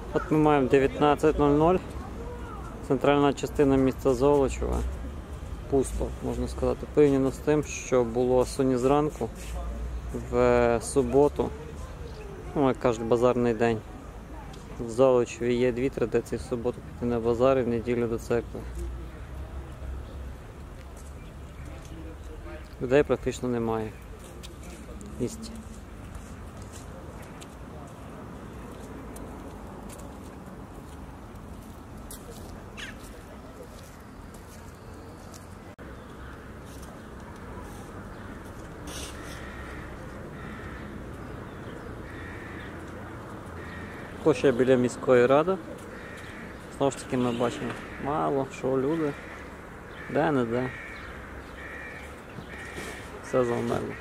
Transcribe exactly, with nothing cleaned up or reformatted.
От ми маємо дев'ятнадцять нуль нуль, центральна частина міста Золочева. Пусто, можна сказати, порівняно з тим, що було сьогодні зранку, в суботу, ну, як кажуть, базарний день. В Золочеві є дві традиції: в суботу піти на базар і в неділю до церкви. Людей практично немає в місті. Площа біля міської ради. Знову ж таки ми бачимо мало що люди, де-не-де. Все завмерло.